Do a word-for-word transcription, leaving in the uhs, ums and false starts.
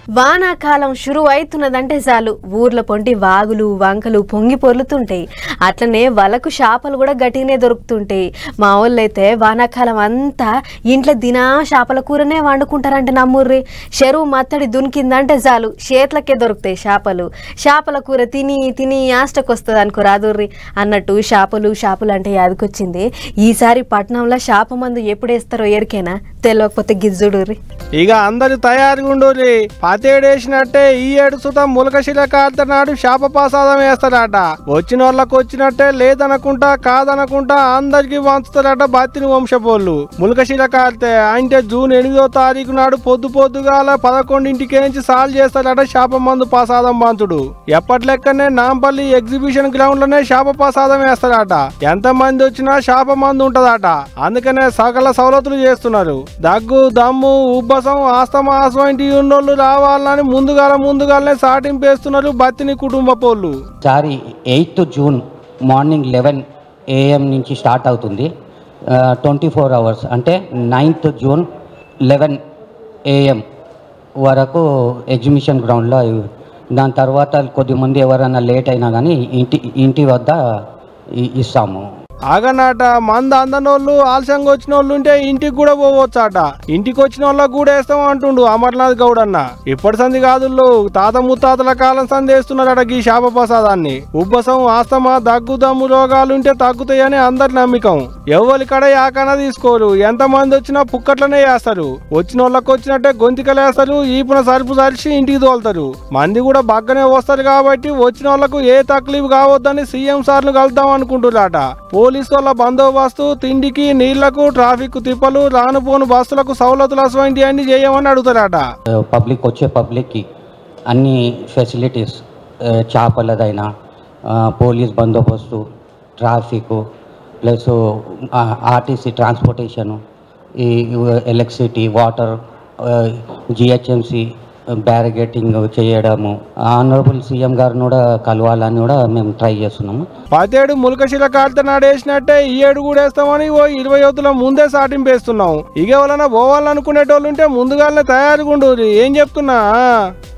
వానాకాలం షురు అవుతున్నదంటే చాలు ఊర్ల పొంటి వాగులు వంకలు పొంగి పొర్లుతుంటాయి. అట్లనే వలకు చేపలు కూడా గట్టిగానే దొరుకుతుంటాయి. మా వాళ్ళైతే వానాకాలం అంతా ఇంట్లో దినా చేపల కూరనే వండుకుంటారంటే నమ్ముర్రి. చెరువు మత్తడి దునికిందంటే చాలు చేతులకే దొరుకుతాయి చేపలు. చేపల కూర తిని తిని ఆష్టకొస్తుంది అనుకో రాదుర్రి అన్నట్టు చేపలు చేపలు అంటే యాదకొచ్చింది. ఈసారి పట్నంలో చేప మందు ఎప్పుడేస్తారో ఎరికేనా తెలియకపోతే గిజ్జుడుర్రి. ఇక అందరు తయారుగా ఉండుర్రి. పతేడేసినట్టే ఈ ఏడు సుతం ములకశిల కార్త నాడు శాప ప్రసాదం వేస్తారట. వచ్చిన వాళ్ళకి వచ్చినట్టే లేదనుకుంటా కాదనుకుంటా అందరికి పంచుతారట బతిని వంశపోళ్ళు. ములకశిల కార్తె అంటే జూన్ ఎనిమిదో తారీఖు నాడు పొద్దు పొద్దుగాల పదకొండింటికి నుంచి సాల్ చేస్తారట శాప మందు ప్రసాదం పంచుడు. ఎప్పటి లెక్కనే నాంపల్లి ఎగ్జిబిషన్ గ్రౌండ్ లోనే శాప ప్రసాదం వేస్తారట. ఎంత మంది వచ్చినా శాప మందు ఉంటదట. అందుకనే సకల సవలతులు చేస్తున్నారు. దగ్గు దమ్ము ఉబ్బసం ఆస్తమా అటువంటి ఉన్నోళ్ళు రావాలని ముందుగాల ముందుగానే సాటింపేస్తున్నారు బతిని కుటుంబ పోళ్ళు. సారి eighth June morning eleven AM నుంచి స్టార్ట్ అవుతుంది. ట్వంటీ ఫోర్ అవర్స్ అంటే నైన్త్ జూన్ లెవెన్ ఏఎం వరకు ఎగ్జిబిషన్ గ్రౌండ్లో. దాని తర్వాత కొద్దిమంది ఎవరైనా లేట్ అయినా కానీ ఇంటి ఇంటి వద్ద ఇస్తాము. ఆగనాట మంద అందనోళ్ళు ఆలస్యంగా వచ్చిన వాళ్ళు ఉంటే ఇంటికి కూడా పోవచ్చాట. ఇంటికి వచ్చిన వాళ్ళకి కూడా వేస్తాం అంటుండు అమర్నాథ్ గౌడ్ అన్న. ఇప్పటి సంది కాదు తాత ముత్తాతల కాలం సంది వేస్తున్నారట ఈ శాప ప్రసాదాన్ని. ఉబ్బసం ఆస్తమా దగ్గు దమ్ము రోగాలుంటే తగ్గుతాయని అందరి నమ్మకం. ఎవరి కడ యాకన తీసుకోరు. ఎంత మంది వచ్చినా పుక్కట్లనే వేస్తారు. వచ్చిన వాళ్ళకి వచ్చినట్టే గొంతికలు వేస్తారు. ఈపున సరుపు సరిచి ఇంటికి తోలుతారు. మంది కూడా బగ్గనే వస్తారు కాబట్టి వచ్చిన వాళ్ళకు ఏ తక్లీఫ్ కావద్దని సీఎం సార్లు కలుద్దాం అనుకుంటున్నారట. పోలీసు వాళ్ళ బందోబస్తు తిండికి నీళ్లకు ట్రాఫిక్ తిప్పలు రాను పోను బస్సులకు సౌలతులు అటువంటి అన్ని చేయమని అడుగుతారట. పబ్లిక్ వచ్చే పబ్లిక్కి అన్ని ఫెసిలిటీస్ చేపలదైనా పోలీస్ బందోబస్తు ట్రాఫిక్ ప్లస్ ఆర్టీసీ ట్రాన్స్పోర్టేషను ఈ ఎలక్ట్రిసిటీ వాటర్ జిహెచ్ఎంసి బ్యారిగేటింగ్ చేయడము ఆనరబుల్ సీఎం గారిని కూడా కలవాలని కూడా మేము ట్రై చేస్తున్నాము. పదేడు ములకశిల కార్త నాడేసినట్టే ఈ ఏడు కూడా వేస్తామని ఓ ఇరవై యువతుల ముందే సాటింపేస్తున్నాం. ఇక వలన పోవాలనుకునేటోళ్ళు ఉంటే ముందుగానే తయారుగా ఉండు. ఏం చెప్తున్నా.